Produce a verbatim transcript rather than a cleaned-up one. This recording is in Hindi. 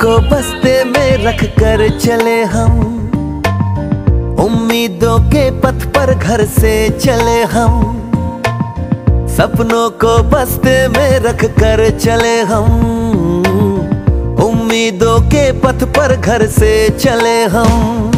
को बस्ते में रख कर चले हम, उम्मीदों के पथ पर घर से चले हम। सपनों को बस्ते में रख कर चले हम, उम्मीदों के पथ पर घर से चले हम।